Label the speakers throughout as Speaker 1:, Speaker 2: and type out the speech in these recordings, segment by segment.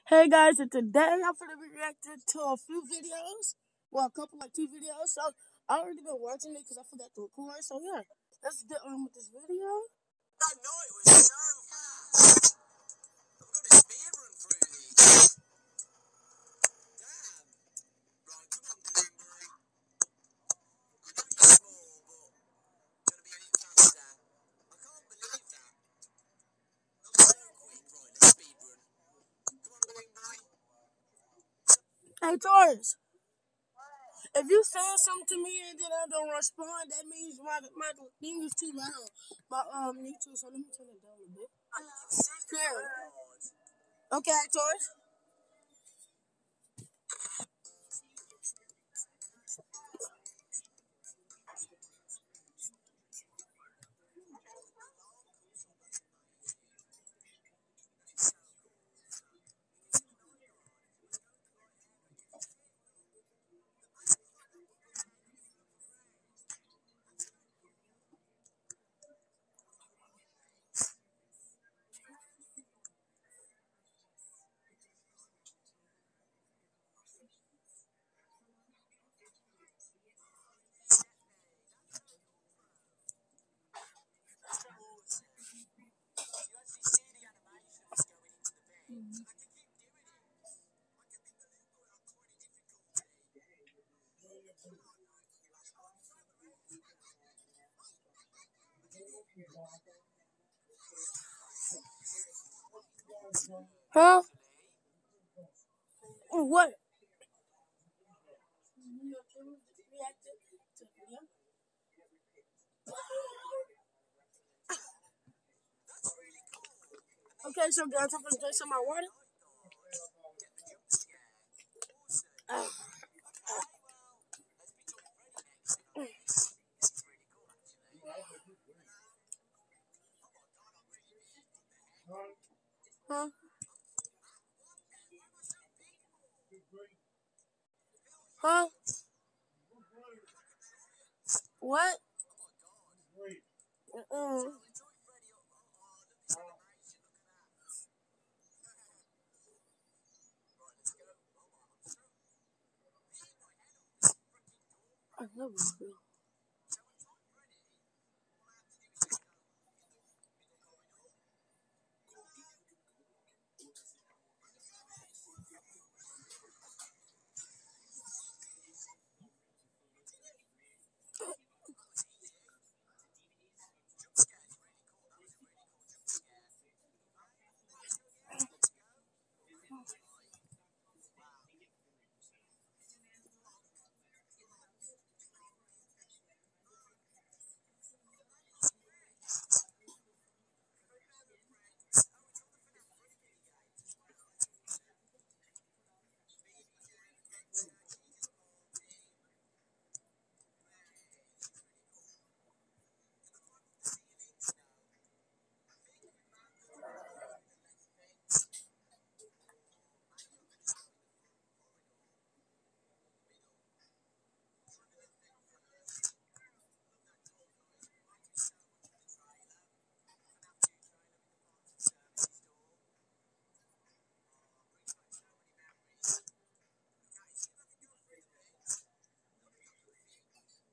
Speaker 1: Hey guys, and today I'm gonna be reacting to a few videos. Well, a couple, like two videos. So I already been watching it because I forgot to record. So yeah, let's get on with this video.
Speaker 2: I know it was so fast. I've got a speed run through these. Damn. Right, come on, Balloon Boy. I know you're small, but you're gonna be a bit faster. I can't believe that. That was so quick. Right, let's speed run. Come on, Balloon Boy.
Speaker 1: Hey Taurus, if you say something to me and then I don't respond, that means my thing is too loud. My me too. So let me turn it down a bit.
Speaker 2: I can see
Speaker 1: Clear.
Speaker 2: God.
Speaker 1: Okay, Taurus.
Speaker 2: You actually see the animations going into the bed. And I can keep doing it. I can be Balloon Boy on quite a difficult way.
Speaker 1: Huh? What?
Speaker 2: That's really cool.
Speaker 1: Okay, so guys, I'm gonna drink some of my water.
Speaker 2: Get the jump scare. Awesome. Okay, well, let's be Tom Freddy next. In a minute. This is really cool, actually. Oh my god, I'm really big. What the heck?
Speaker 1: Huh?
Speaker 2: Why am I so big for? Hell
Speaker 1: Huh?
Speaker 2: yeah. Look like a giant.
Speaker 1: What?
Speaker 2: Oh my god.
Speaker 1: Mm-mm.
Speaker 2: So the Toy Freddy. Oh, look this animation. Look at that. Right, let's go. Oh my, I'm so. Hitting my head on this freaking door
Speaker 1: I
Speaker 2: frame.
Speaker 1: love you.
Speaker 2: So with Toy Freddy, all I have to do is just go in the middle corridor. That was easy. Jump scare is really cool. That was a really cool jump scare. Let's go. Right. Wow. Oh, it's all the FNAF Freddy mini games as well. Baby Jane, Enter, Cheetah's Party. Hey, this is really cool. Can I climb up the ceilings? No. I think the left vent. Maybe I could just go in the front corridor. Or the middle. I'll try the left vent first. I love that door, guys. It reminds me so much of the trailer. The FNAF 2 trailer with the pharmacy services door. Oh, brings back so many memories. Okay, see if I can go through the vents. Look, I can fit.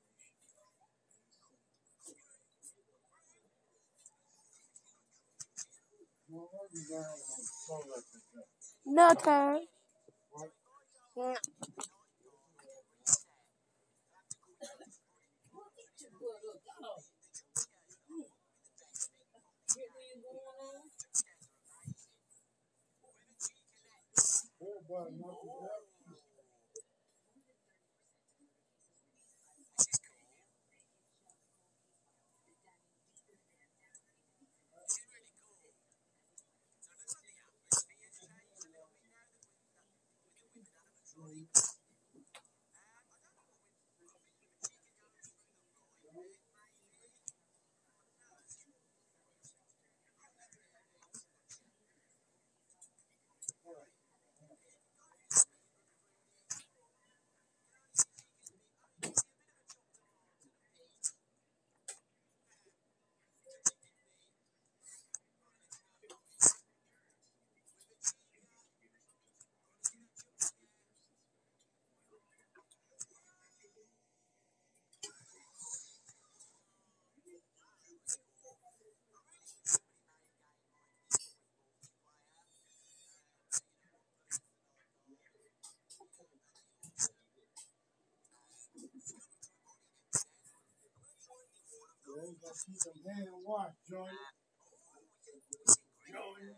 Speaker 1: No
Speaker 2: I don't
Speaker 1: time.
Speaker 2: get it. So if I go night mode reset, you'll have to quit the sprint. But it's not really the jump scares that I want with the best thing from this game. The jump scares are amazing. Whoever Chica lets. Oh, this is cool. This is really cool. So it looks like the atmosphere's changed a little bit now that with an animatronics. I don't know what with. I think with the Chica going through the right bit, maybe. I don't know.
Speaker 1: keep them hand washed, Johnny. Johnny.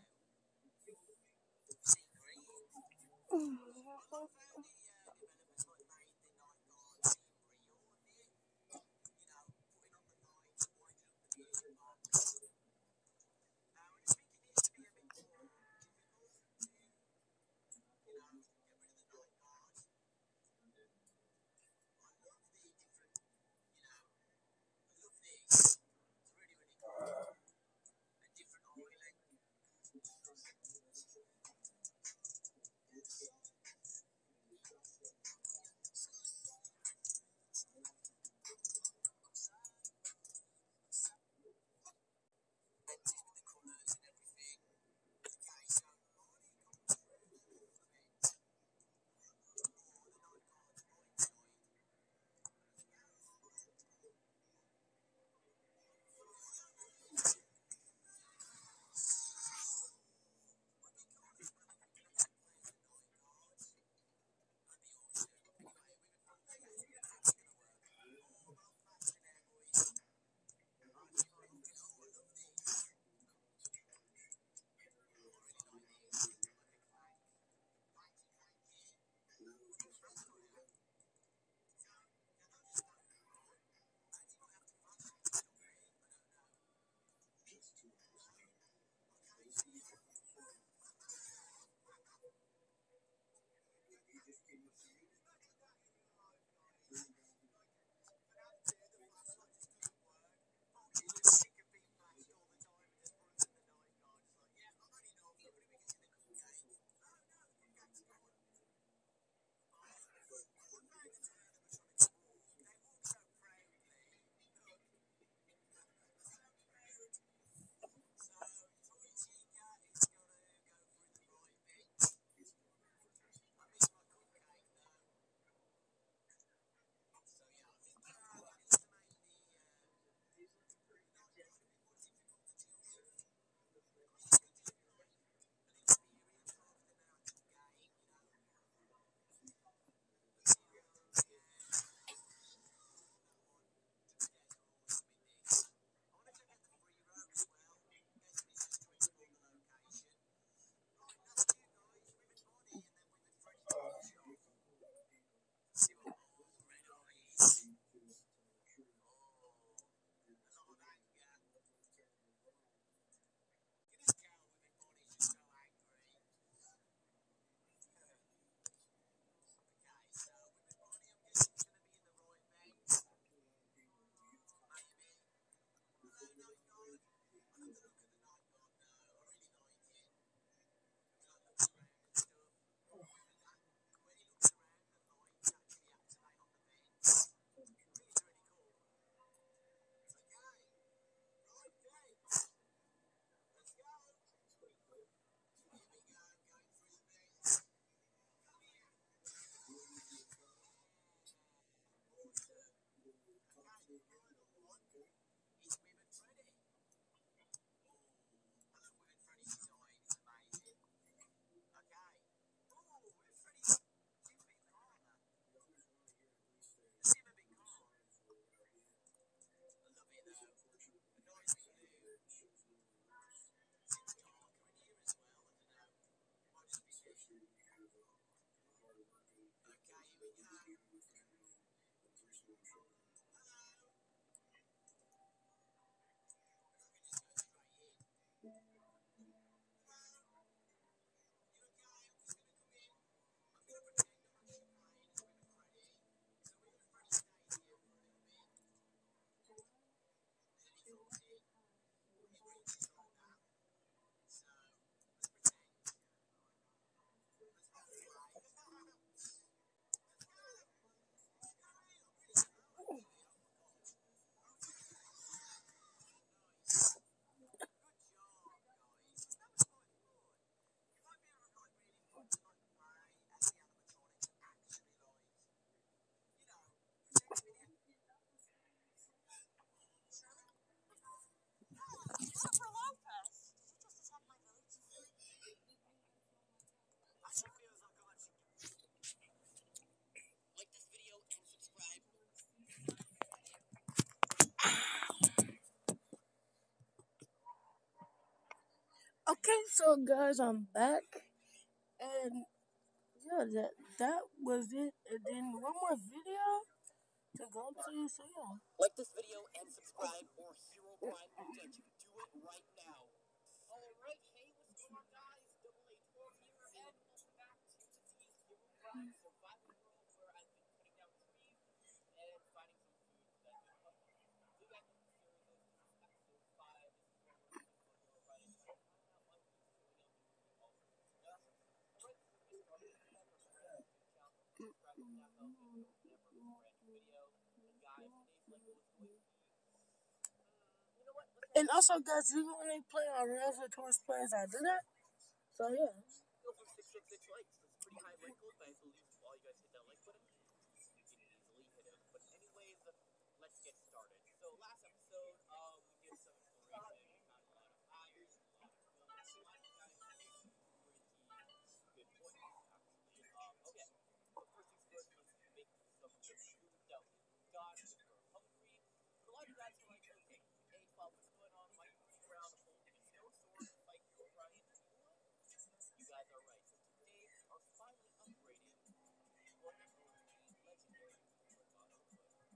Speaker 1: So guys, I'm back, and yeah, that was it. And then one more video to go to. So yeah.
Speaker 2: Like this video and subscribe, or Herobrine will get you. Do it right now. Alright, hey, what's going on, guys? Double A 12 here, and welcome back to today's Herobrine survival world, where I've been cutting down trees and finding some food that I need to help. So you guys know the series is episode 5. This is where we're going to Herobrine and try to find out why we keep showing up and doing all sorts of stuff. Alright, before we get started, if you guys are new to the channel, subscribe to that bell so you never miss a brand new video. And guys, today's Lego is going to be you know what? Let's
Speaker 1: And also, guys, you can only play on Reels with Tourist players. I do that. So yeah.
Speaker 2: go for 666 likes. That's pretty high like goal, but I believe if all you guys hit that like button, you can easily hit it. But anyways, let's get started. So last episode, we did some exploration. We found a lot of iron, a lot of gold, a lot of guys made some pretty good points actually. Okay. So first things first, let's make some good food that we got because we're hungry. But a lot of you guys are like, okay, A12, what's going on? Why are you running around holding a stone sword to fight Herobrine? You know what? You guys are right. So today we are finally upgrading the one and only legendary. Oh my god, I was like,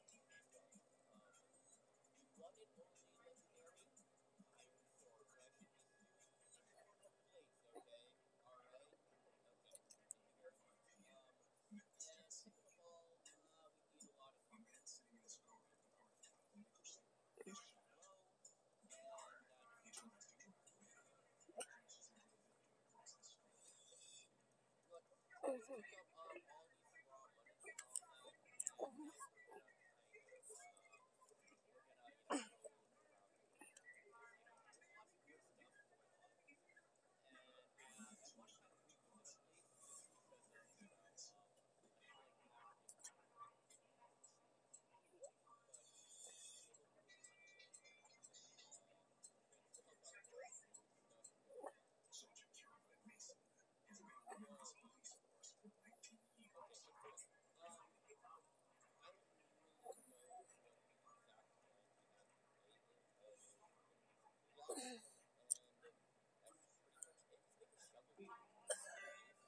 Speaker 2: the one and only legendary iron sword. So I should be soon in normal place. Okay. All right. Okay. Thank you very much. And second of all, we need a lot of food. So we need to low, and that is just look. Let's pick up all these raw monies and all that, and we're gonna kind of we're gonna go around here because there's a lot of cool stuff going on, and I want to kind of revisit a place just because of I feel like we haven't been here much lately, but it will be really fun again. Okay, let's pick up our raw stuff here. Whoa, this is boring. Okay, so first, I don't really know what the exact plan we have to play in. We're gonna make some blocks, and that's pretty much it. Let's make a shovel too, just in case.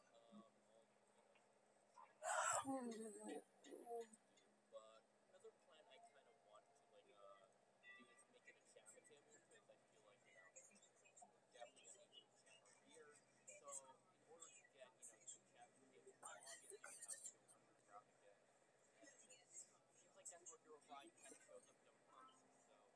Speaker 2: All these do. But another plan I kind of want to do is make an enchantment table because I feel like we're definitely gonna need to enchant our gear. So in order to get the enchantment table, obviously we have to go underground again, and seems like that's where Herobrine kind of shows up the most. So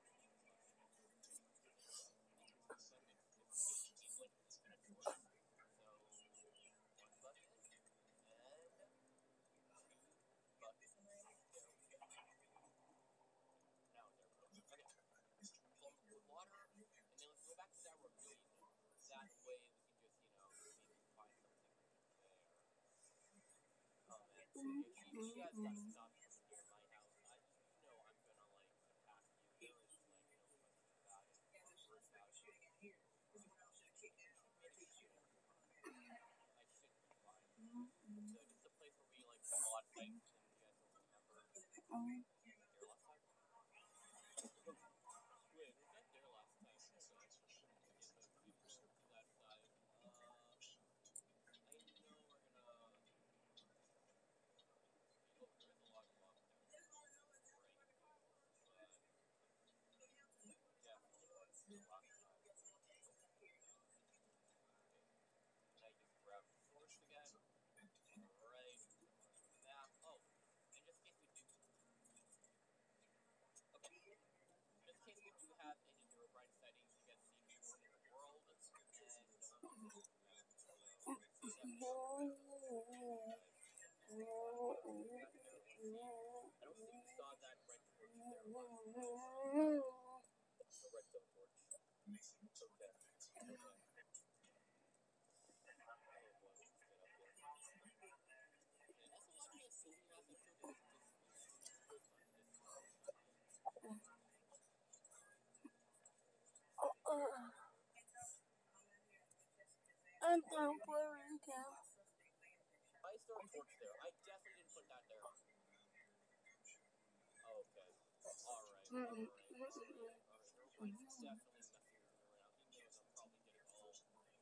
Speaker 2: increase movement. It's aim length is infinite choice. So one button and two buttons. There we go. Now there we go. Okay. Fill them up with water, and then let's go back to that ravine. That way we can just maybe find something there. Oh man, seriously, you guys gotta stop coming near my house. You know I'm gonna attack you. There is no question about it or word about it. We should manage to. I should be fine. So this is a place where we found a lot of things, and you guys don't remember. Was I there last time? Wait, was I there last time? Hold up. Okay, so keep going to that side. I know we're gonna. Oh, there is a lot of lava down here, which is great. But definitely more than the last time. Okay. Can I just grab source again? Alright. Mark on the map. Oh, and just in case we do. Okay. Just in case we do have any Herobrine sightings, you guys see me going in the world, and no one wants to go through that. So definitely upgrade those if you guys want that to be everyone see. I don't think you saw that red torch there last time. A redstone torch. Okay. Okay. Oh boy, we just get up here. And that's a lot of guys told me last episode is just land on this side, not the other side.
Speaker 1: And then Puerto Rico.
Speaker 2: Why is there a torch there? I definitely didn't put that there. Okay. Alright, alright, alright, alright. Herobrine's definitely messing with me right now. He knows I'm probably getting all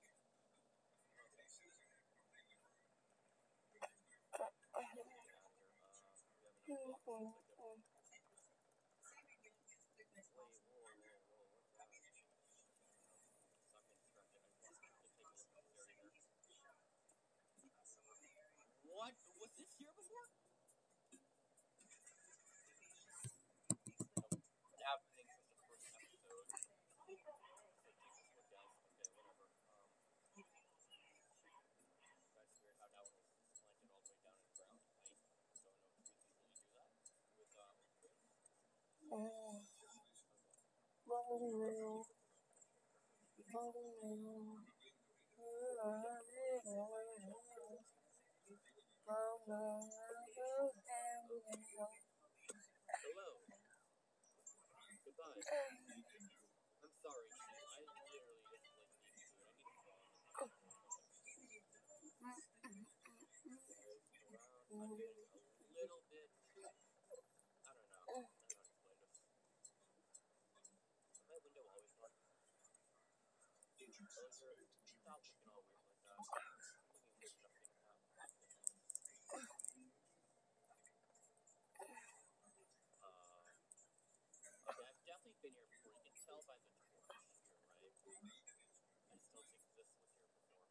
Speaker 2: What? Was this here before? Happening since the first episode. So check this one, guys. Okay, whatever. That's weird how that one was slanted all the way down in the ground. I don't know if trees usually do that with trees. Hello. Goodbye. I'm sorry, sheep. I literally just like need food. I need a phone. I've been a little bit. I don't know. I don't know how to explain this. Is my window always dark? Stop looking all weird like that. I'm looking weird nothing now. Okay, I've definitely been here before. You can tell by the torch here, right? I just don't think this was here before.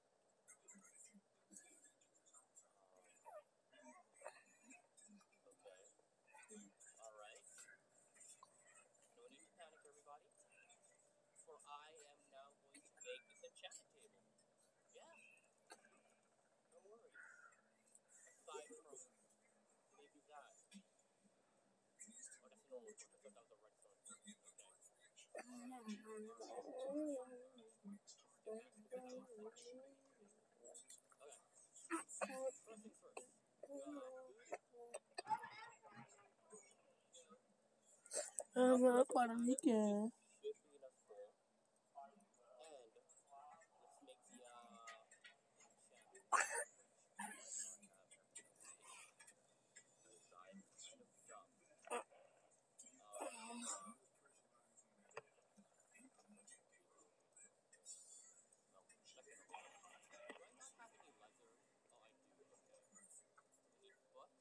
Speaker 2: Okay. Alright. No need to panic, everybody. For I am now going to make this enchantment table. Yeah. No worries. Aside from maybe that. Oh, that's a normal torch. I thought that was a redstone torch. Okay. First things first.
Speaker 1: I'm a Puerto Rican.
Speaker 2: Should be enough full. And let's make the enchantment table, which might not have everything inside. Kind of dumb. Do I not have any leather? Oh, I do. Okay. We need books.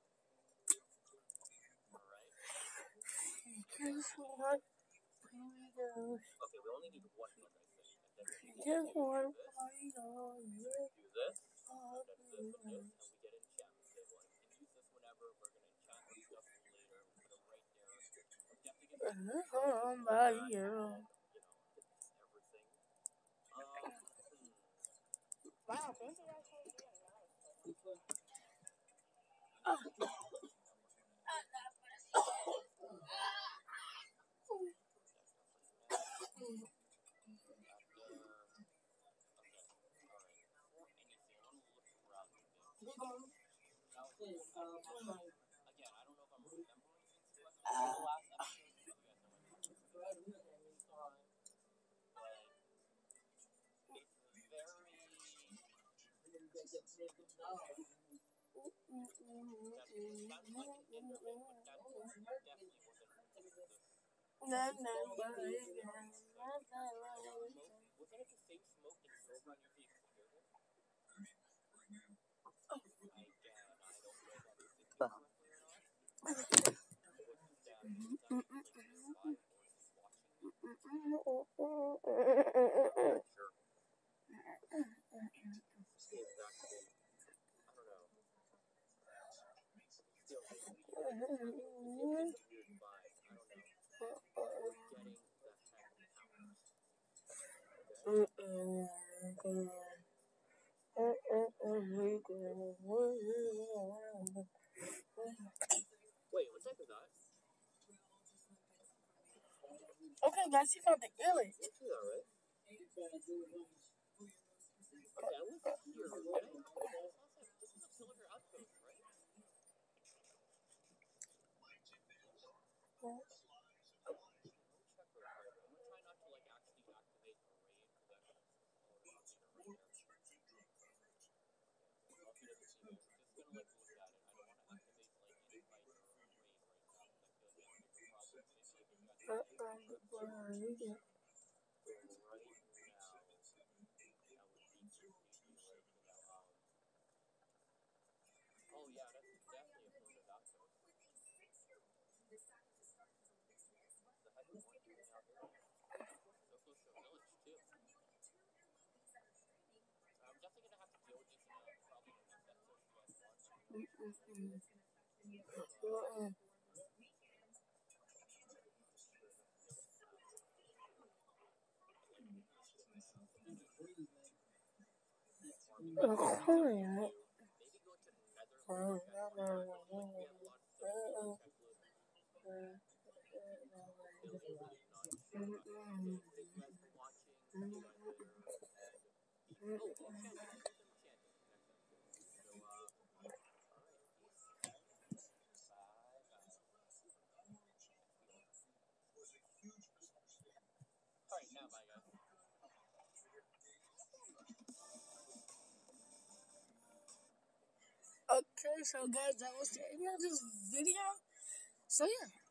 Speaker 2: Alright. Okay, we only need one book, I think. And then we need to do this. And then this and this. And we get an enchantment table. And we can use this whenever we're going to enchant our stuff later. We put it right there. We're definitely going to everything.
Speaker 1: Wow, thank you guys.
Speaker 2: Again, I don't know if I'm remembering things correctly from the last episode. You guys know my memory is bad this time. But it's very... That sounds like an enderman, but that definitely wasn't this. Wasn't it the same smoke that drove around your vehicle here? I don't know if I was thinking correctly or not. Was that actually nearby or is he watching me? Sure. Seems actually, I don't know. Still weird vibes. I don't know. We're getting the heck out. Wait, what type is that?
Speaker 1: Okay, guys, she found the illest.
Speaker 2: You see that, right? Okay, I was here, right? This is a pillager outpost, right? Let me check real quick. I'm gonna try not to like actually activate the raid because that's right there. Lucky doesn't see me. I'm just gonna like look at it. I don't want to activate like invite or raid right now because I feel like we have bigger problems. Maybe if you guys right now, that would be completely like oh yeah, that's definitely a pillager outpost. definitely gonna have to deal with this in probably in the next episode if you guys want. Maybe go to Netherlands. We have a lot of stuff to do. Check those Billy really not sure. Thank you guys for watching. Hope you guys later. And enchanting. We'll do some enchanting next episode. So alright, peace. Bye guys. Alright, now bye guys.
Speaker 1: Okay, so guys, that was the end of this video. So yeah.